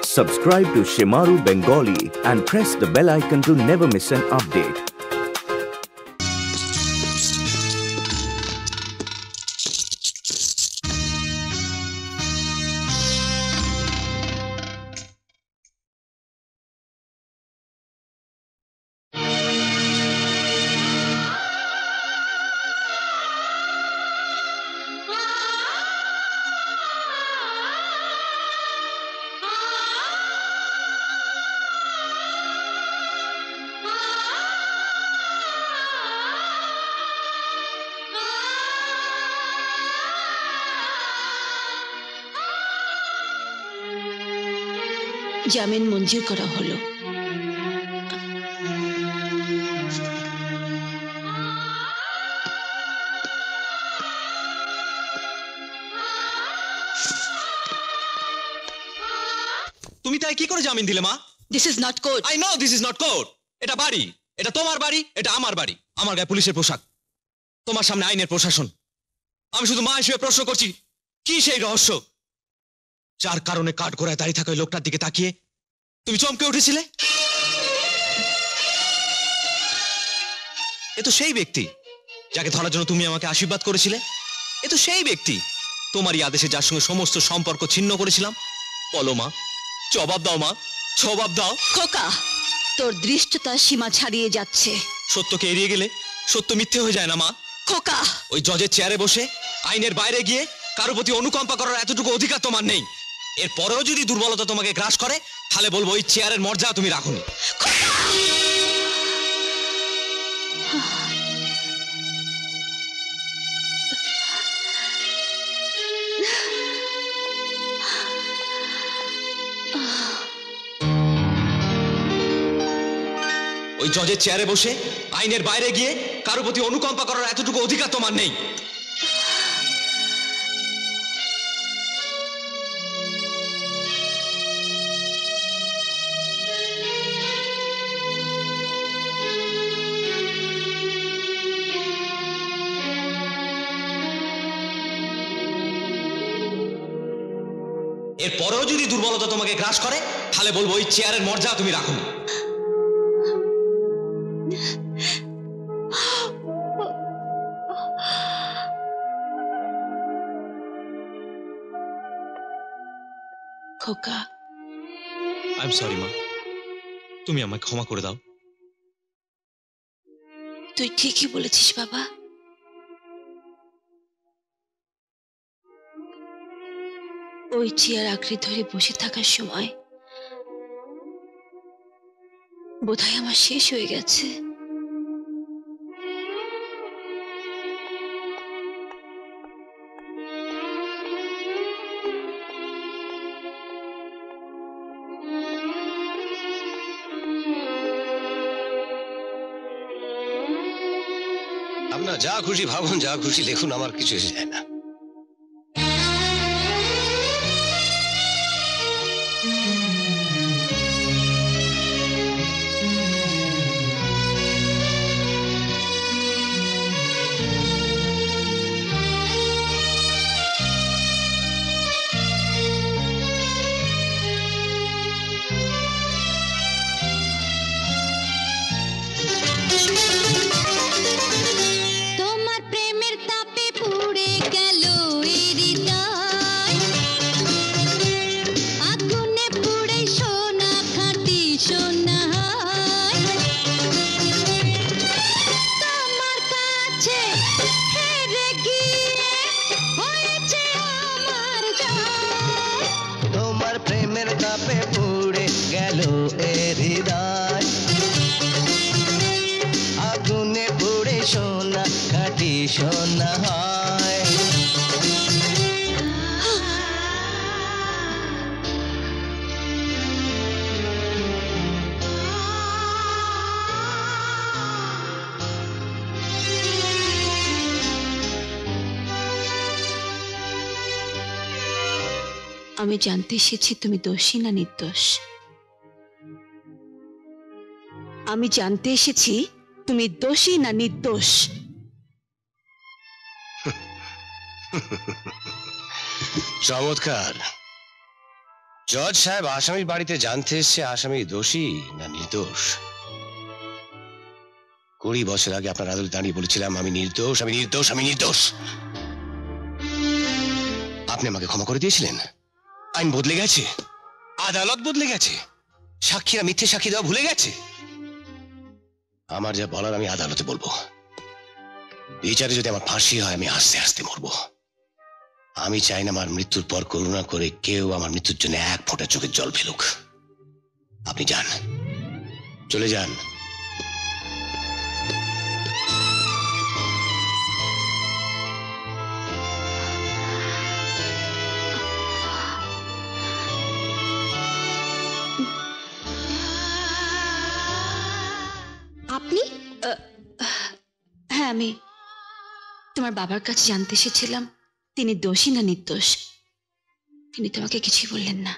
Subscribe to Shimaru Bengali and press the bell icon to never miss an update. জামিন মঞ্জুর করা হলো। তুমি তাই কি করে জামিন দিলে মা? This is not court. I know this is not court. এটা বাড়ি, এটা তোমার বাড়ি, এটা আমার বাড়ি। আমার গায়ে পুলিশের পোশাক, তোমার সামনে আইনের প্রশাসন। আমি শুধু মা হিসেবে প্রশ্ন করছি, কি সেই রহস্য যার কারণে কাঠগড়ায় দাঁড়িয়ে থাকা ওই লোকটার দিকে তাকিয়ে তুমি চমকে উঠেছিলে? এ তো সেই ব্যক্তি যাকে ধরার জন্য তুমি আমাকে আশীর্বাদ করেছিলে। এ তো সেই ব্যক্তি তোমারই আদেশে যার সঙ্গে সমস্ত সম্পর্ক ছিন্ন করেছিলাম। বলো মা, জবাব দাও মা, জবাব দাও। খোকা, তোর দৃষ্টতা সীমা ছাড়িয়ে যাচ্ছে। সত্যকে এড়িয়ে গেলে সত্য মিথ্যে হয়ে যায় না মা? খোকা, ওই জজের চেয়ারে বসে আইনের বাইরে গিয়ে কারোর প্রতি অনুকম্পা করার এতটুকু অধিকার তোমার নেই। এর পরেও যদি দুর্বলতা তোমাকে গ্রাস করে তাহলে বলবো ওই চেয়ারের মর্যাদা তুমি রাখোনি। ওই জজের চেয়ারে বসে আইনের বাইরে গিয়ে কারোর প্রতি অনুকম্পা করার এতটুকু অধিকার তোমার নেই। এর পরেও যদি দুর্বলতা তোমাকে গ্রাস করে তাহলে বলবো ওই চেয়ারের মর্যাদা তুমি রাখোনি। খোকা, আই এম সরি মা, তুমি আমাকে ক্ষমা করে দাও। তুই ঠিকই বলেছিস বাবা। ওই চেয়ার আঁকড়ে ধরে বসে থাকার সময় বোধহয় আমার শেষ হয়ে গেছে। আপনার যা খুশি ভাবুন, যা খুশি লিখুন, আমার কিছু এসে যায় না। আমি জানতে এসেছি তুমি দোষী না নির্দোষ। আমি জানতে এসেছি তুমি দোষী না নির্দোষ। চমৎকার জজ সাহেব আসামির বাড়িতে জানতে এসছে আসামি দোষী না নির্দোষ। 20 বছর আগে আপনার আদালতে দাঁড়িয়ে বলেছিলাম আমি নির্দোষ, আমি নির্দোষ, আমি নির্দোষ। আপনি আমাকে ক্ষমা করে দিয়েছিলেন। আইন বদলে গেছে, আদালত বদলে গেছে, সাক্ষীরা মিথ্যে সাক্ষী দেওয়া ভুলে গেছে। আমার যা বলার আমি আদালতে বলবো। বিচারে যদি আমার ফাঁসি হয় আমি আস্তে আস্তে মরবো। আমি চাই না আমার মৃত্যুর পর করুণা করে কেউ আমার মৃত্যুর জন্য এক ফোঁটা চোখের জল ফেলুক। আপনি যান, চলে যান। আপনি? হ্যাঁ, আমি তোমার বাবার কাছে জানতে এসেছিলাম তিনি দোষী না নির্দোষ। তিনি তোমাকে কিছুই বললেন না।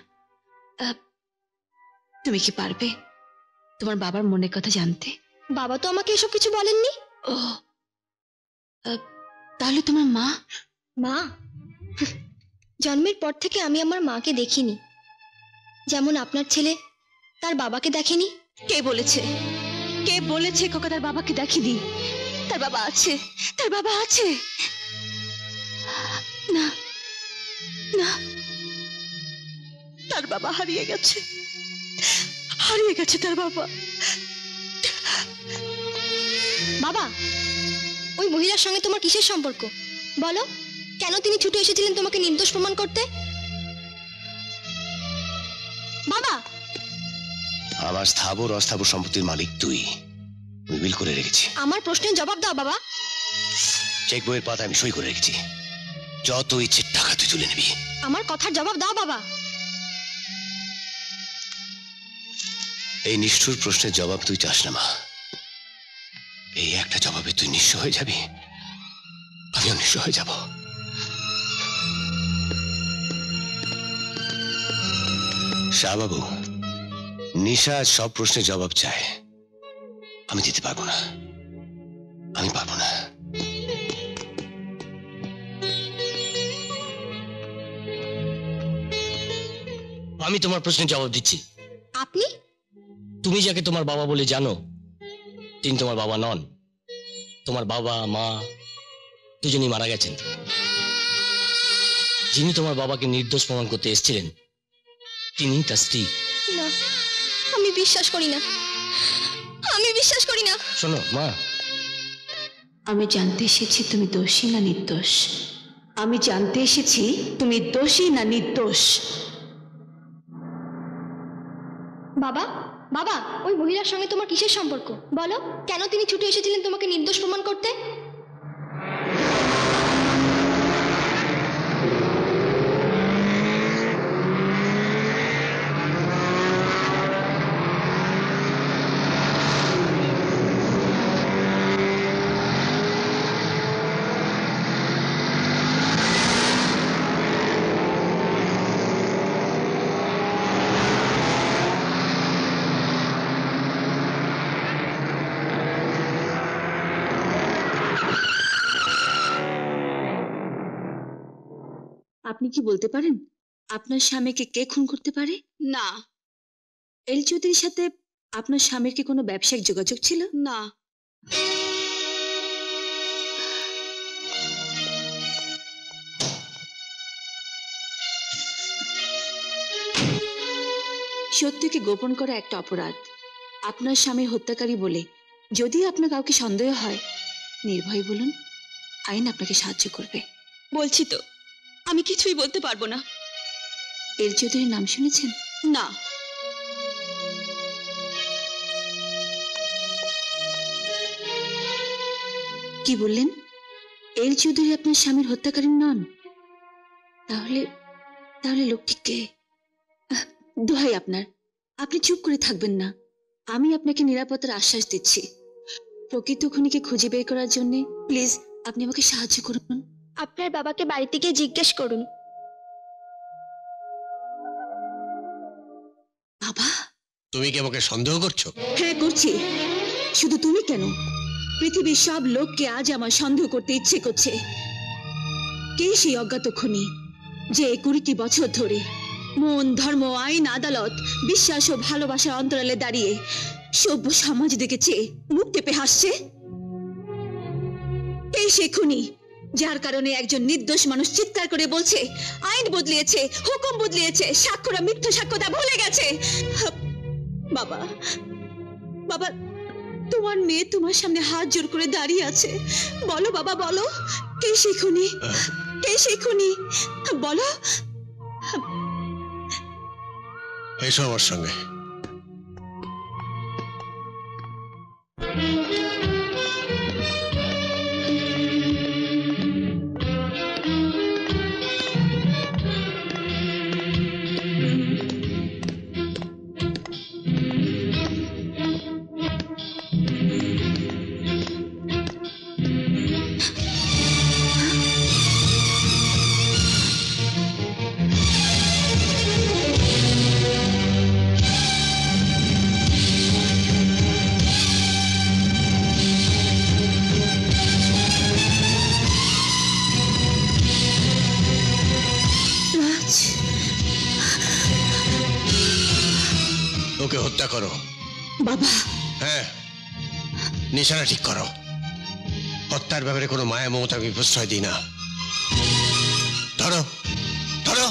তুমি কি পারবে তোমার বাবার মনের কথা জানতে? বাবা তো আমাকে এসব কিছু বলেননি। ও, তাহলে তোমার মা? মা? জন্মের পর থেকে আমি আমার মাকে দেখিনি, যেমন আপনার ছেলে তার বাবাকে দেখেনি। কে বলেছে? কে বলেছে খোকা তার বাবাকে দেখেনি? তার বাবা আছে, তার বাবা আছে। না না, তার বাবা হারিয়ে গেছে, হারিয়ে গেছে তার বাবা। বাবা, ওই মহিলার সঙ্গে তোমার কিসের সম্পর্ক বলো? কেন তিনি ছুটে এসেছিলেন তোমাকে নির্দোষ প্রমাণ করতে? বাবা, আমার স্থাবর অস্থাবর সম্পত্তির মালিক তুই, উইল করে রেখেছি। আমার প্রশ্নের জবাব দাও বাবা। চেক বইয়ের পাতা আমি সই করে রেখেছি, যত ইচ্ছে টাকা তুই তুলে নিবি। আমার কথার জবাব দাও বাবা। এই নিষ্ঠুর প্রশ্নের জবাব তুই চাস না মা। এই একটা জবাবে তুই নিঃস্ব হয়ে যাবি, আমিও নিঃস্ব হয়ে যাব। শাহবাবু, নিশা সব প্রশ্নের জবাব চায়, আমি দিতে পারবো না, আমি পারবো না। আমি তোমার প্রশ্নের জবাব দিচ্ছি। আপনি? তুমি যাকে তোমার বাবা বলে জানো তিনি তোমার বাবা নন। তোমার বাবা মা দুজনই মারা গেছেন। যিনি তোমার বাবাকে নির্দোষ প্রমাণ করতে এসেছিলেন তিনি তার স্ত্রী। না, আমি বিশ্বাস করি না, আমি বিশ্বাস করি না। শোনো মা, আমি জানতে এসেছি তুমি দোষী না নির্দোষ। আমি জানতে এসেছি তুমি দোষী না নির্দোষ। বাবা, বাবা, ওই মহিলার সঙ্গে তোমার কিসের সম্পর্ক বলো? কেন তিনি ছুটে এসেছিলেন তোমাকে নির্দোষ প্রমাণ করতে? আপনি কি বলতে পারেন আপনার স্বামীকে কে খুন করতে পারে? না। এল চৌধুরীর সাথে আপনার স্বামীর কি কোনো ব্যবসায়িক যোগাযোগ ছিল? না। সত্যকে গোপন করা একটা অপরাধ। আপনার স্বামীর হত্যাকারী বলে যদি আপনার কাউকে সন্দেহ হয়, নির্ভয় বলুন, আইন আপনাকে সাহায্য করবে। বলছি তো, আমি কিছুই বলতে পারবো না। এল চৌধুরীর নাম শুনেছেন? না। কি বললেন? এল চৌধুরী আপনার স্বামীর হত্যাকারী নন? তাহলে তাহলে লোকটি কে? দোহাই আপনার, আপনি চুপ করে থাকবেন না। আমি আপনাকে নিরাপত্তার আশ্বাস দিচ্ছি। প্রকৃত খুনিকে খুঁজে বের করার জন্য প্লিজ আপনি আমাকে সাহায্য করুন। আপনার বাবাকে বাড়িতে গিয়ে জিজ্ঞেস করুন। বাবা? তুমি কি আমাকে সন্দেহ করছো? হ্যাঁ করছি। শুধু তুমি কেন, পৃথিবীর সব লোককে আজ আমার সন্দেহ করতে ইচ্ছে করছে। কে সেই অজ্ঞাত খুনি যে 20টি বছর ধরে মন, ধর্ম, আইন, আদালত, বিশ্বাস ও ভালোবাসার অন্তরালে দাঁড়িয়ে সভ্য সমাজ দিকে চেয়ে মুখ টেপে হাসছে? এই সে খুনি যার কারণে একজন নির্দোষ মানুষ চিৎকার করে বলছে আইন বদলিয়েছে, হুকুম বদলিয়েছে, সাক্ষ্যরা মিথ্যা সাক্ষ্য তা ভুলে গেছে। বাবা, বাবা, তোমার মেয়ে তোমার সামনে হাত জোর করে দাঁড়িয়ে আছে। বলো বাবা, বলো, কে সেই খুনি? কে সেই খুনি? বলো। এসো আমার সঙ্গে। ওকে হত্যা করো বাবা। হ্যাঁ, নিশানা ঠিক করো। হত্যার ব্যাপারে কোনো মায়া মমতা আমি প্রশ্রয় দিই না। ধরো, ধরো।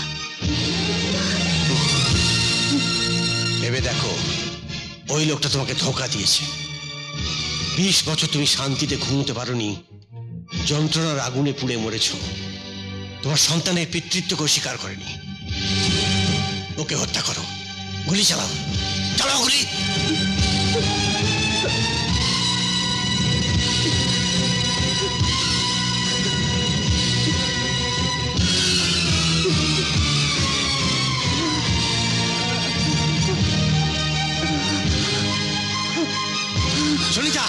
ভেবে দেখো, ওই লোকটা তোমাকে ধোঁকা দিয়েছে। 20 বছর তুমি শান্তিতে ঘুমোতে পারোনি, যন্ত্রণার আগুনে পুড়ে মরেছ। তোমার সন্তানের পিতৃত্বকে স্বীকার করেনি। ওকে হত্যা করো, গুলি চালাও, চালাও গুলি। সুনিতা,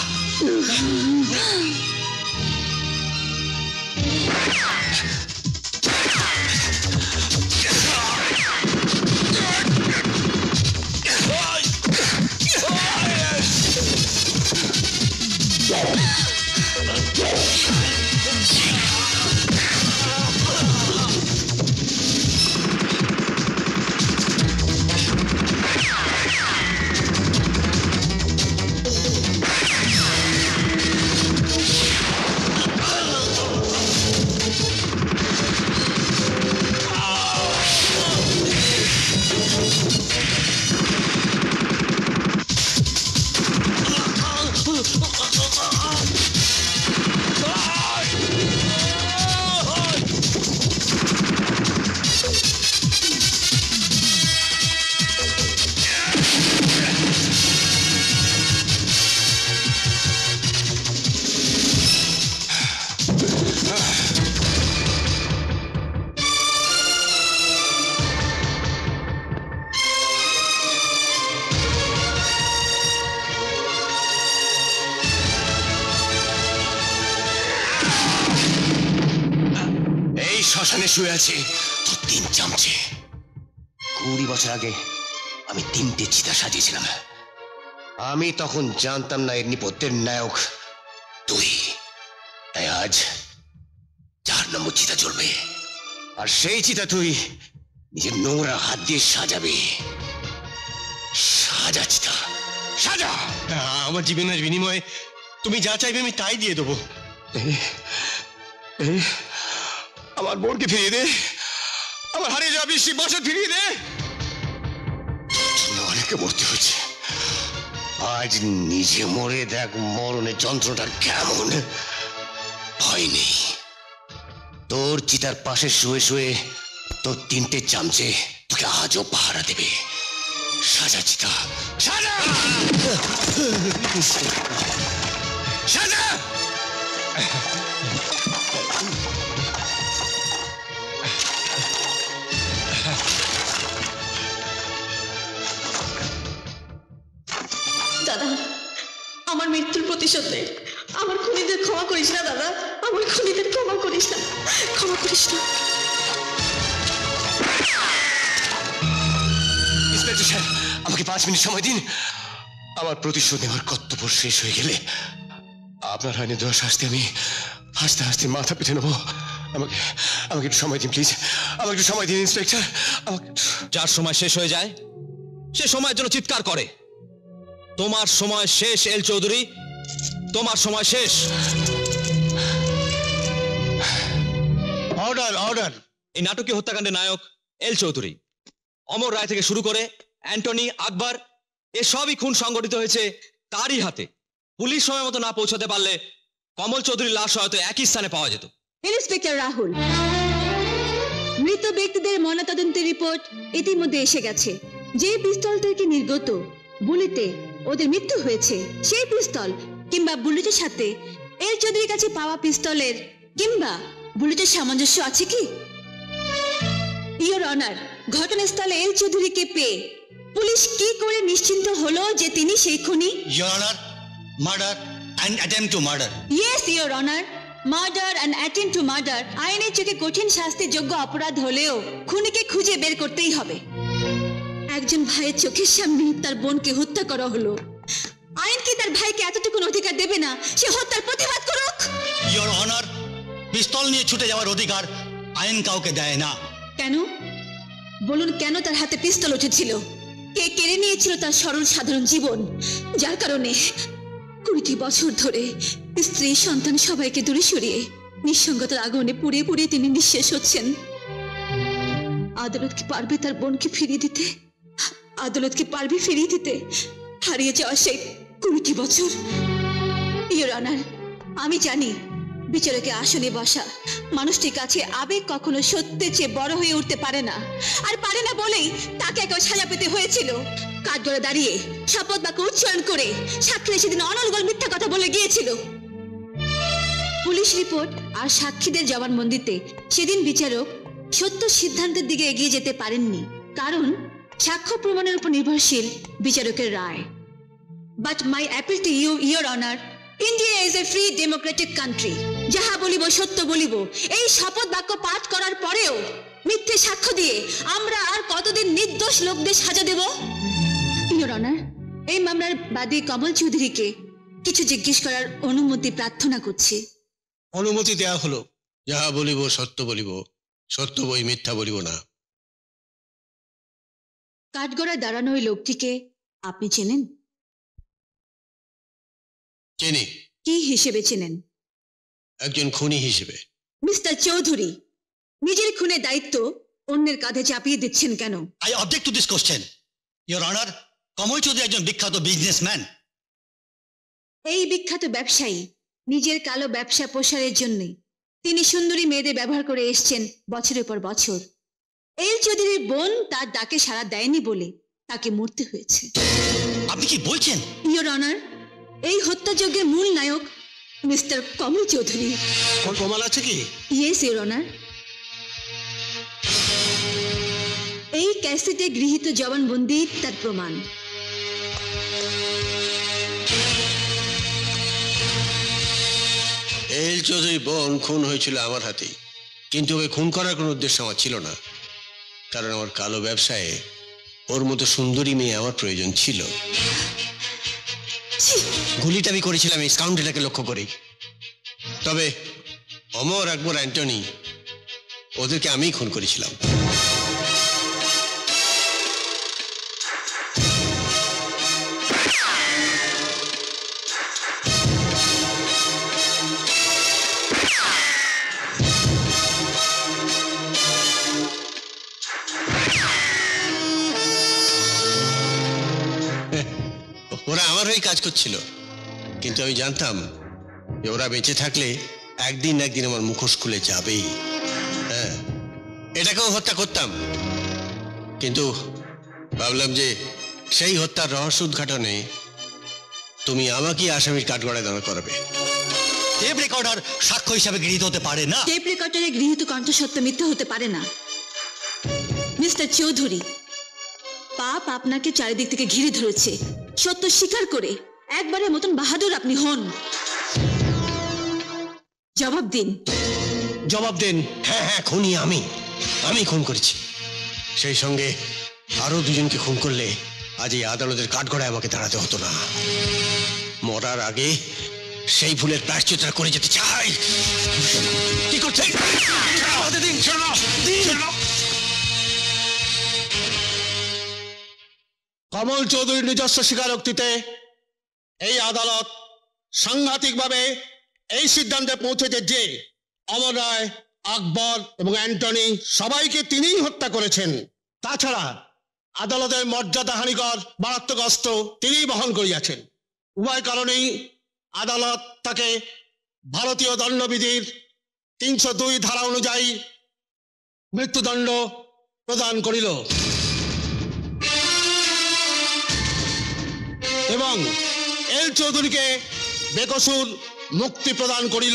শ্মশানে শুয়ে আছে তোর 3 চামচে। 20 বছর আগে আমি 3টে চিতা সাজিয়েছিলাম। আমি তখন জানতাম না এর নেপথ্যের নায়ক তুই। তাই আজ 4 নম্বর চিতা জ্বলবে, আর সেই চিতা তুই নিজের নোংরা হাত দিয়ে সাজাবে। সাজা চিতা, সাজা। আমার জীবনের বিনিময়ে তুমি যা চাইবে আমি তাই দিয়ে দেবো। আমার বোনকে ফিরিয়ে দে, আমার হারিয়ে যাওয়া 20 বছর ফিরিয়ে দে। অনেকে মরতে হচ্ছে, আজ নিজে মরে দেখ মরণের যন্ত্রটা কেমন। ভয় নেই, তোর চিতার পাশে শুয়ে শুয়ে তোর 3টে চামচে তোকে আজও পাহারা দেবে। সাজা চিতা, সাজা, সাজা। দাদা, আমার মৃত্যুর প্রতিশোধ নেই। আমার খুনিদের ক্ষমা করিস না দাদা, আমার খুনিদের ক্ষমা করিস না, ক্ষমা করিস না। ইন্সপেক্টর স্যার, আমাকে 5 মিনিট সময় দিন। আমার প্রতিশোধ নেওয়ার কর্তব্য শেষ হয়ে গেলে আপনার আইনে দেওয়া শাস্তি আমি হাসতে হাসতে মাথা পেতে নেবো। আমাকে একটু সময় দিন প্লিজ, আমাকে একটু সময় দিন ইন্সপেক্টর। যার সময় শেষ হয়ে যায় সে সময়ের জন্য চিৎকার করে। তোমার সময় শেষ এল চৌধুরী, তোমার সময় শেষ। Order order. এই নাটকীয় হত্যাকাণ্ডের নায়ক এল চৌধুরী। অমর রায় থেকে শুরু করে অ্যান্টনি, আকবর, এসবই খুন সংগঠিত হয়েছে তারই হাতে। পুলিশ সময় মতো না পৌঁছাতে পারলে কমল চৌধুরীর লাশ হয়তো একই স্থানে পাওয়া যেত। ইন্সপেক্টর রাহুল, মৃত ব্যক্তিদের ময়নাতদন্তের রিপোর্ট ইতিমধ্যে এসে গেছে। যে পিস্তল থেকে নির্গত বুলেটে ওদের মৃত্যু হয়েছে, সেই পিস্তল কিংবা বুলেটের সাথে এল চৌধুরীর কাছে পাওয়া পিস্তলের কিংবা বুলেটের সামঞ্জস্য আছে কি? ইওর অনার, ঘটনাস্থলে এল চৌধুরীকে পেয়ে পুলিশ কি করে নিশ্চিন্ত হলো যে তিনি সেই খুনি? Your Honor, murder and attempt to murder. Yes your honour, murder and attempt to murder আইনের চোখে কঠিন শাস্তিযোগ্য অপরাধ হলেও খুনিকে খুঁজে বের করতেই হবে। একজন ভাইয়ের চোখের সামনে তার বোনকে হত্যা করা হলো। আইন কি তার ভাইকে এতটুকু অধিকার দেবে না সে হত্যার প্রতিবাদ করুক? Your Honor, পিস্তল নিয়ে ছুটে যাওয়ার অধিকার আইন কাউকে দেয় না। কেন বলুন, কেন তার হাতে পিস্তল উঠেছিল? কে কেড়ে নিয়েছিল তার সরল সাধারণ জীবন, যার কারণে 20 বছর ধরে স্ত্রী, সন্তান সবাইকে দূরে সরিয়ে নিঃসঙ্গতার আগুনে পুড়িয়ে পুড়িয়ে তিনি নিঃশেষ হচ্ছেন। আদালত কি পারবে তার বোনকে ফিরিয়ে দিতে? আদালত কি পারবে ফিরিয়ে দিতে হারিয়ে যাওয়া সেই 20 বছর? ইওর অনার, আমি জানি বিচারকের আসনে বসা মানুষটির কাছে আবেগ কখনো সত্যের চেয়ে বড় হয়ে উঠতে পারে না, আর পারে না বলেই তাকে একা সাজা পেতে হয়েছিল। কাঠগড়ে দাঁড়িয়ে শপথ বাক্য উচ্চারণ করে সাক্ষীরা সেদিন অনর্গল মিথ্যা কথা বলে গিয়েছিল। পুলিশ রিপোর্ট আর সাক্ষীদের জবানবন্দিতে সেদিন বিচারক সত্য সিদ্ধান্তের দিকে এগিয়ে যেতে পারেননি, কারণ সাক্ষ্য প্রমাণের উপর নির্ভরশীল বিচারকের রায়। But my appeal to you, your honour, India is a free democratic country. যাহা বলিব সত্য বলিব, এই শপথ বাক্য পাঠ করার পরেও মিথ্যে সাক্ষ্য দিয়ে আমরা আর কতদিন নির্দোষ লোকদের সাজা দেব? ইওর অনার, এই মামলার বাদী কমল চৌধুরীকে কিছু জিজ্ঞেস করার অনুমতি প্রার্থনা করছি। অনুমতি দেয়া হলো। যাহা বলিব সত্য বলিব, সত্য বই মিথ্যা বলিব না। কাঠগড়ায় দাঁড়ানো ওই লোকটিকে আপনি চেনেন? চিনি, কি হিসেবে চেনেন? একজন খুনি হিসেবে। মিস্টার চৌধুরী, নিজের খুনের দায়িত্ব অন্যের কাঁধে চাপিয়ে দিচ্ছেন কেন? I object to this question. Your Honor, কমল চৌধুরী একজন বিখ্যাত বিজনেসম্যান। এই বিখ্যাত ব্যবসায়ী নিজের কালো ব্যবসা প্রসারের জন্য তিনি সুন্দরী মেয়েদের ব্যবহার করে এসছেন বছরের পর বছর। এল চৌধুরীর বোন তার ডাকে সাড়া দেয়নি বলে তাকে মরতে হয়েছে। আপনি কি বলছেন? ইওর অনার, এই হত্যাযজ্ঞের মূল নায়ক মিস্টার কমল চৌধুরী। প্রমাণ আছে কি? ইয়েস ইওর অনার, এই ক্যাসেটে গৃহীত জবানবন্দি তার প্রমাণ। এল চৌধুরী বোন খুন হয়েছিল আমার হাতেই, কিন্তু ওকে খুন করার কোনো উদ্দেশ্য আমার ছিল না, কারণ আমার কালো ব্যবসায় ওর মতো সুন্দরী মেয়ে আমার প্রয়োজন ছিল। গুলিটা আমি করেছিলাম এই স্কাউন্ডেলটাকে লক্ষ্য করেই। তবে অমর, আকবর, অ্যান্টনি ওদেরকে আমিই খুন করেছিলাম। ওরা আমার হয়ে কাজ করছিল, কিন্তু আমি জানতাম যে ওরা বেঁচে থাকলে একদিন না একদিন আমার মুখোশ খুলে যাবেই। হ্যাঁ, এটাকেও হত্যা করতাম, কিন্তু ভাবলাম যে সেই হত্যার রহস্য উদ্ঘাটনে তুমি আমাকেই আসামির কাঠগড়ায় দাঁড় করাবে। টেপ রেকর্ডার সাক্ষ্য হিসাবে গৃহীত হতে পারে না। টেপ রেকর্ডারে গৃহীত কণ্ঠসত্য মিথ্যা হতে পারে না। মিস্টার চৌধুরী, পাপ আপনাকে চারিদিক থেকে ঘিরে ধরেছে। সত্য স্বীকার করে একবারের মতন বাহাদুর আপনি হন। জবাব দিন। জবাব দেন। হ্যাঁ হ্যাঁ, খুনি আমি খুন করেছি। সেই সঙ্গে আরো দুজনকে খুন করলে আজ এই আদালতের কাঠগড়ায় আমাকে দাঁড়াতে হতো না। মরার আগে সেই ভুলের প্রায়শ্চিত্ত করে যেতে চাই। কি করছে? কমল চৌধুরীর নিজস্ব স্বীকারোক্তিতে এই আদালত সাংঘাতিকভাবে এই সিদ্ধান্তে পৌঁছেছে যে অমর রায়, আকবর এবং অ্যান্টনি সবাইকে তিনিই হত্যা করেছেন। তাছাড়া আদালতের মর্যাদাহানিকর মারাত্মক অস্ত্র তিনিই বহন করিয়াছেন। উভয় কারণেই আদালত তাকে ভারতীয় দণ্ডবিধির ৩০২ ধারা অনুযায়ী মৃত্যুদণ্ড প্রদান করিল এবং এল চৌধুরীকে বেকসুর মুক্তি প্রদান করিল।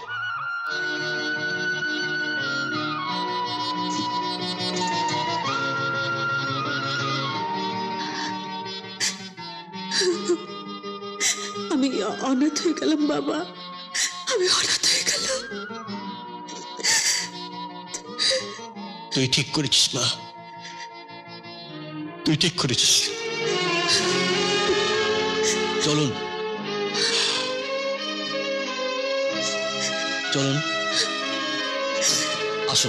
আমি অনাথ হয়ে গেলাম বাবা, আমি অনাথ হয়ে গেলাম। তুই ঠিক করেছিস মা, তুই ঠিক করেছিস। চলুন চলুন, আসুন।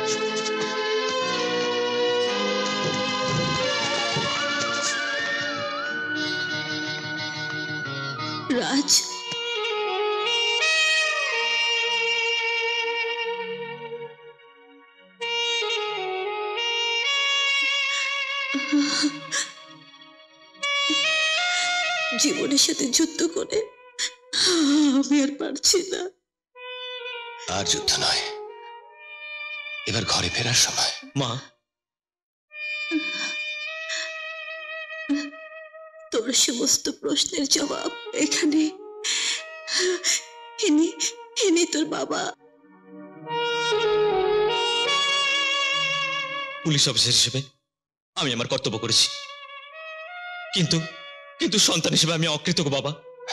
রাজ, জীবনের সাথে যুদ্ধ করে আমি আর পারছি না। আর যুদ্ধ নয়, এবার ঘরে ফেরার সময়। মা, তোর সমস্ত প্রশ্নের জবাব এখানে। ইনি তোর বাবা। পুলিশ অফিসার হিসেবে আমি আমার কর্তব্য করেছি, কিন্তু কিন্তু সন্তান হিসেবে আমি অকৃতজ্ঞ বাবা।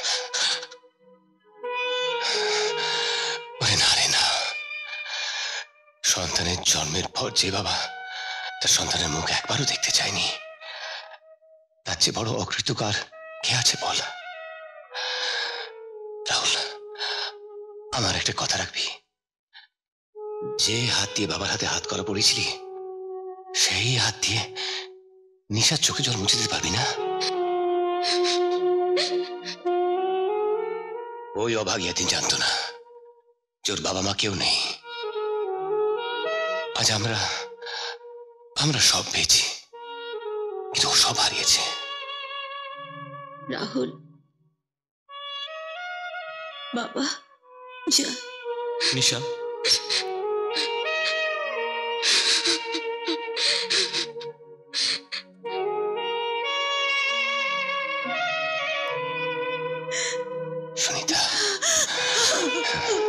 না রে না, সন্তানের জন্মের পর যে বাবা তার সন্তানের মুখ একবারও দেখতে চায়নি, তার চেয়ে বড় অকৃতজ্ঞ আর কে আছে বল? রাহুল, আমার একটা কথা রাখবি, যে হাত দিয়ে বাবার হাতে হাত করা পড়েছিলি সেই হাত দিয়ে নিশার চোখে জল মুছে দিতে পারবি না? ওই অভাগী এদিন জানতো না যে ওর বাবা মা কেউ নেই। আজ আমরা সব পেয়েছি, কিন্তু ও সব হারিয়েছে। রাহুল, বাবা যা। নিশা, সুনিতা,